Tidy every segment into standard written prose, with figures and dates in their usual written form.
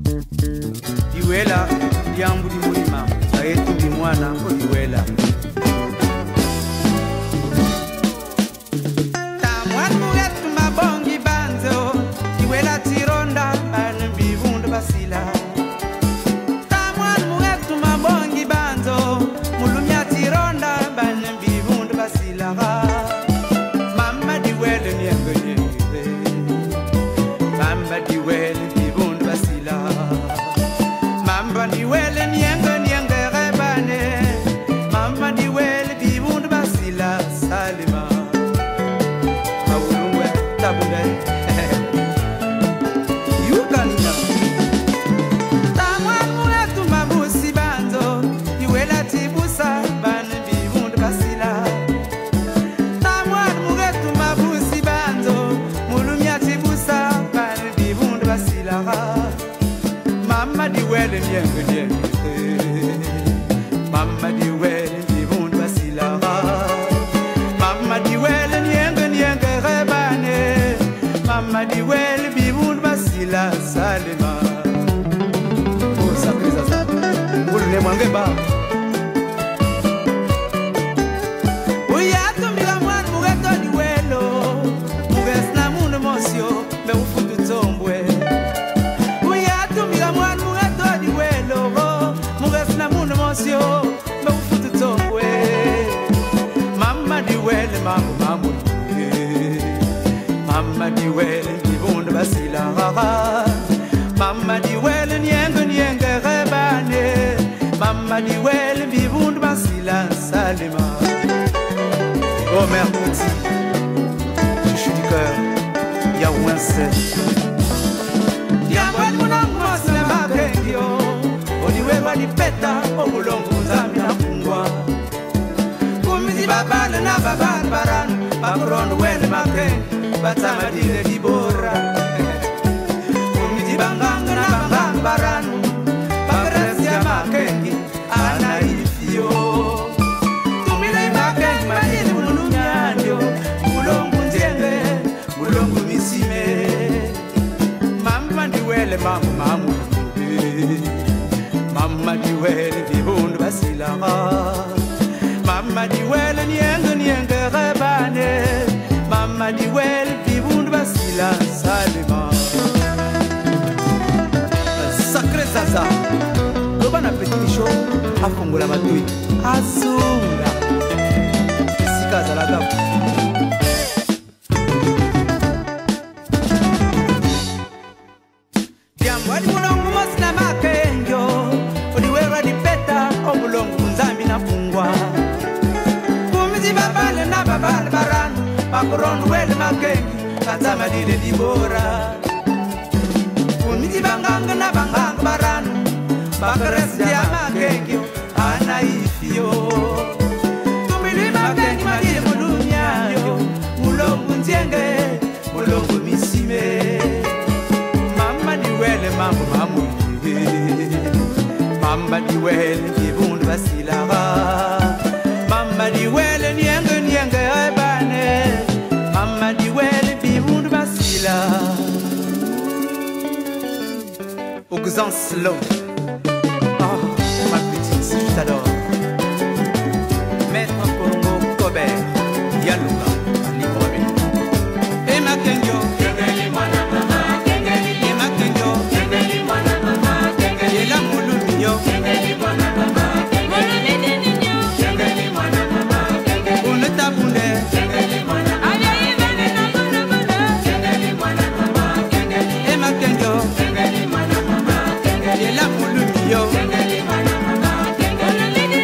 Diwela diambu di mulima ayetu di mwana ko diwela tamwan mugetu mabongi banzo diwela tironda ban bivundu basila tamwan mugetu mabongi banzo mulumya tironda ban bivundu basila mama diwele nyenge mama diwele bivundu basila mama diwele nyenge rebane mama diwele bivundu basila salima awulungwe tabunde yukanina tamwan mugetu mabusi banzo diwela tibusa ban bivundu basila tamwan mugetu mabusi banzo mulumya tibusa ban bivundu basila mama diwele nyenge mama diwele bivundu basila mama diwele nyenge rebane mama diwele bivundu basila salima oh sacré ça ulune mwangeba uyato milamwan mugeto diwelo mugesna muno mosio me ufutu tombwe mwan mugeto diwelo mugesna muno mosio me ufutu tombwe mama diwele mamu mama diwele bivundu basila mama diwele nyenge rebane mama diwele bivundu basila salima oh mère petit chuchu du cœur ya ouinse yamwan munangu mosile makengyo odiwewa dipeta obulongo nzambi nafungwa kumizi babana na babana baranu bakurondo wele makengi batsamadile dibora kumizi banganga na banganga baranu bakresiya makengi anaifio tumile makengi madile mulunyanyo mulongo nzenge mulongo misime mama diwele mamu mama diwele bivundu basila mama diwele nyenge rebane mama diwele bivundu basila salima sacré zaza loba na petit show afungula matui azunga sikaza la gabu wadi mulongo mosina makengyo odiwewa dipeta obulongo nzambi nafungwa kumizi babale na babale baranu bakurondo wele makengi batsamadile dibora kumizi banganga na banganga baranu bakresiya makengyo anaifio tumili makengi madile mulunyayo mulongo nzenge mulongo misime mama diwele mama diwele bivundu basila mama diwele nyenge rebane mama diwele bivundu basila Augustin Slow oh ma petite je t'adore Maître Kongo Kobert Yalouba Libreville et ma kenyo Yo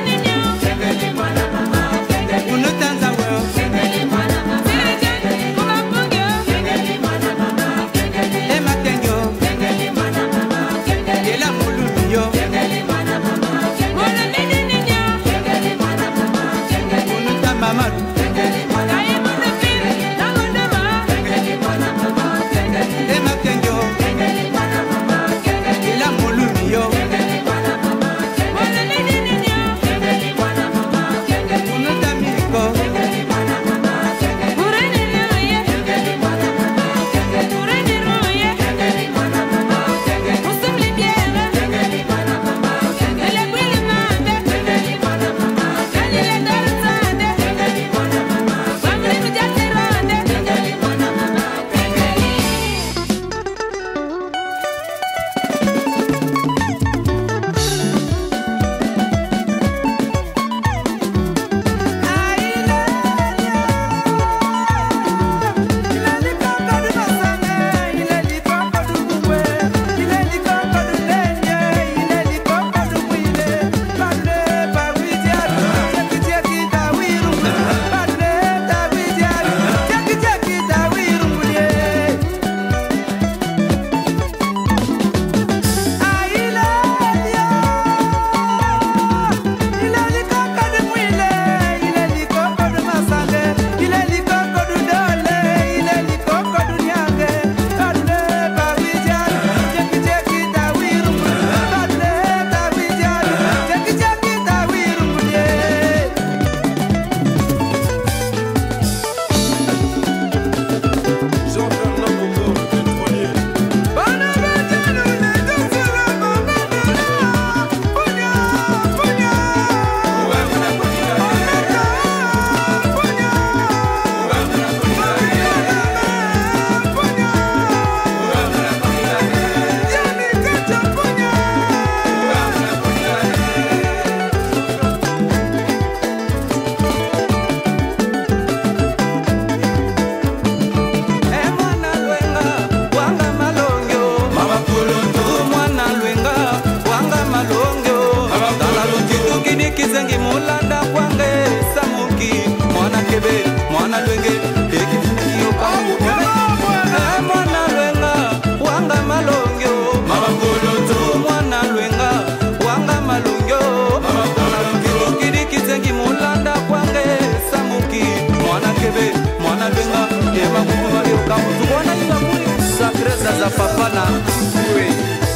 Kamutubona ibamuri sakreza za papana we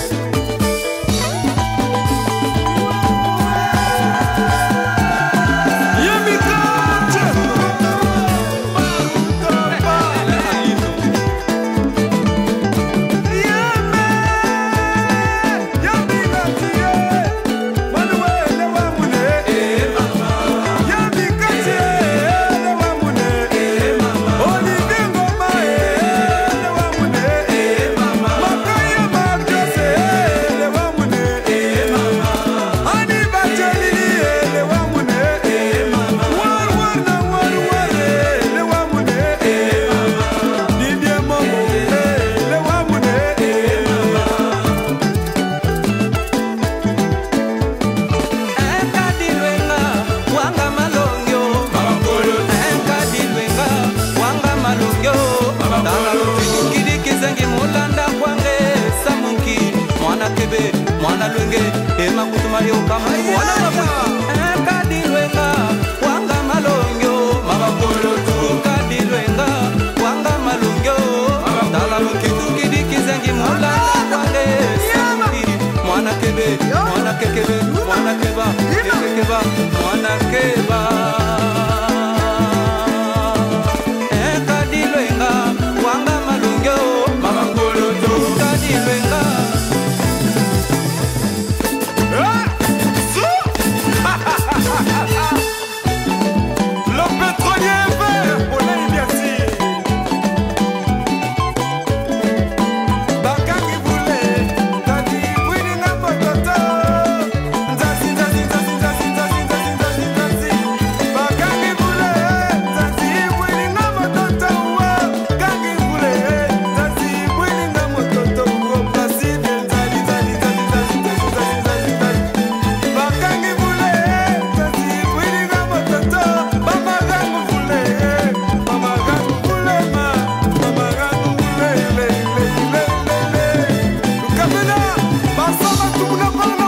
mwana lwenge ema kutumayo kama mwana wapu kadilwenga wanga malongyo mabakolo tu kadilwenga wanga malongyo tala lukitu kidikizengi mulanda kwale samuki mwana kebe mwana kekebe mwana keba kekeba mwana keba kadilwenga wanga malongyo mabakolo tu kadilwenga Basama tumuna